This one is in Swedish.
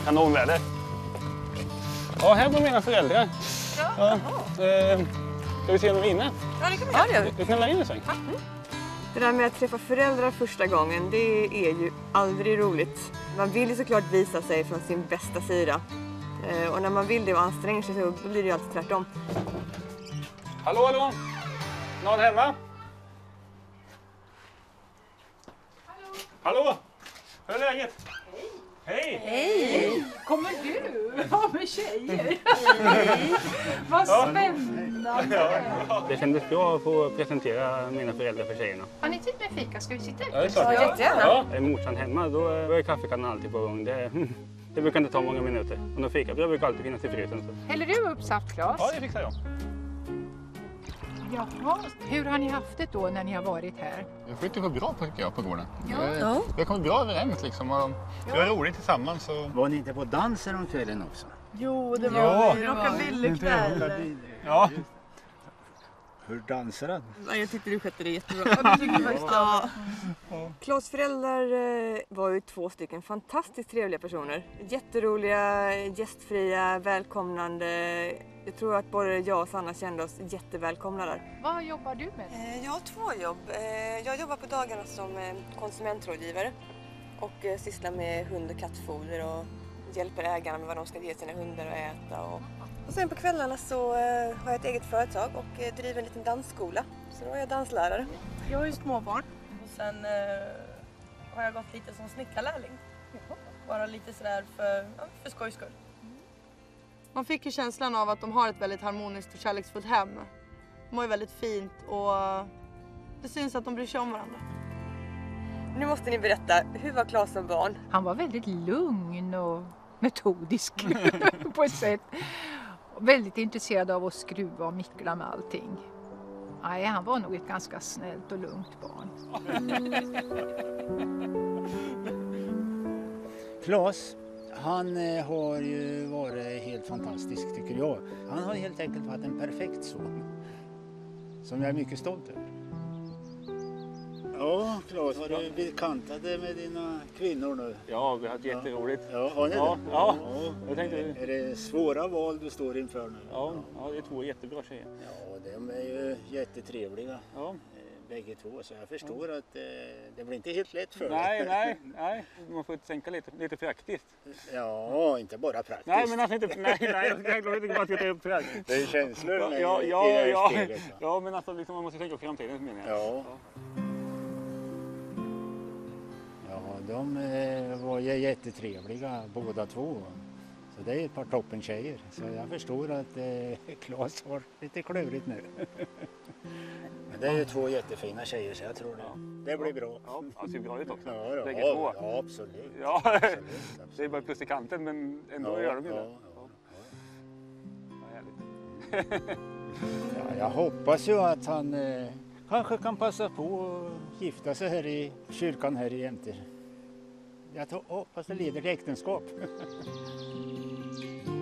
kanonväder. Ja, här bor mina föräldrar. Ja. Ska vi se dem inne? Ja, det kan vi göra. Du knallar in en sväng. Det där med att träffa föräldrar första gången, det är ju aldrig roligt. Man vill ju såklart visa sig från sin bästa sida. Och när man vill det och anstränger sig så blir det ju alltid tvärtom. Hallå, hallå! Någon hemma? Hallå! Hur är läget? Hej! Hej! Kommer du? Ja, med tjejer. Vad spännande! Det kändes bra att få presentera mina föräldrar för tjejerna. Har ni tid med fika? Ska vi sitta Ja, det är klart. Jättegärna. Ja, är morsan hemma då är kaffekannan alltid på gång. Det brukar inte ta många minuter. Och någon fikabröd brukar alltid finnas i frysen. Så. Häller du upp saft, Claes? Ja, det fixar jag. Jaha, hur har ni haft det då när ni har varit här? Jag tycker det var bra tycker jag på gården. Ja. Vi har kommit bra överens liksom. Och vi har roligt tillsammans. Så... Var ni inte på dansen om kvällen också? Jo, det var rockabillykväll. Ja. Hur dansar han? Jag tyckte du skötte det jättebra. Ja. Claes föräldrar var ju 2 stycken fantastiskt trevliga personer. Jätteroliga, gästfria, välkomnande. Jag tror att både jag och Sanna kände oss jättevälkomna där. Vad jobbar du med? Jag har 2 jobb. Jag jobbar på dagarna som konsumentrådgivare och sysslar med hund- och kattfoder och hjälper ägarna med vad de ska ge sina hundar att äta. Och sen på kvällarna så har jag ett eget företag och driver en liten dansskola. Så då är jag danslärare. Jag har ju småbarn och sen har jag gått lite som snickarlärling. Bara lite sådär för skojs skull. Man fick ju känslan av att de har ett väldigt harmoniskt och kärleksfullt hem. De har ju väldigt fint och det syns att de bryr sig om varandra. Nu måste ni berätta, hur var Claes som barn? Han var väldigt lugn och metodisk på ett sätt. Väldigt intresserad av att skruva och mickla med allting. Nej, han var nog ett ganska snällt och lugnt barn. Claes, han har ju varit helt fantastisk tycker jag. Han har helt enkelt varit en perfekt son. Som jag är mycket stolt över. Ja, Claes, har du bekantade med dina kvinnor nu? Ja, vi har haft jätteroligt. Ja, har ni det? Ja. Jag tänkte... Är det svåra val du står inför nu? Ja, det är 2 jättebra tjejer. Ja, de är ju jättetrevliga. Ja. Bägge 2, så jag förstår att det blir inte helt lätt för dig. Nej. Man får tänka lite praktiskt. Ja, inte bara praktiskt. Nej, men alltså inte... Nej, jag glömde inte bara att jag tar upp praktiskt. Det är känslor med Ja, i det här spelet. ja, men alltså liksom, man måste tänka på framtiden menar jag. Ja. Ja, de var ju jättetrevliga båda 2. Så det är ett par toppentjejer. Så jag förstår att Claes har lite klurigt nu. Men det är ju 2 jättefina tjejer så jag tror det blir bra. Ja, det ser bra ut också. Ja, Bägge 2. Ja, absolut. Ja, absolut. det är bara plus i kanten men ändå gör de ju det. Ja, härligt. Ja, jag hoppas ju att han kanske kan passa på att gifta sig här i kyrkan här i jämte. Jag hoppas det leder till äktenskap.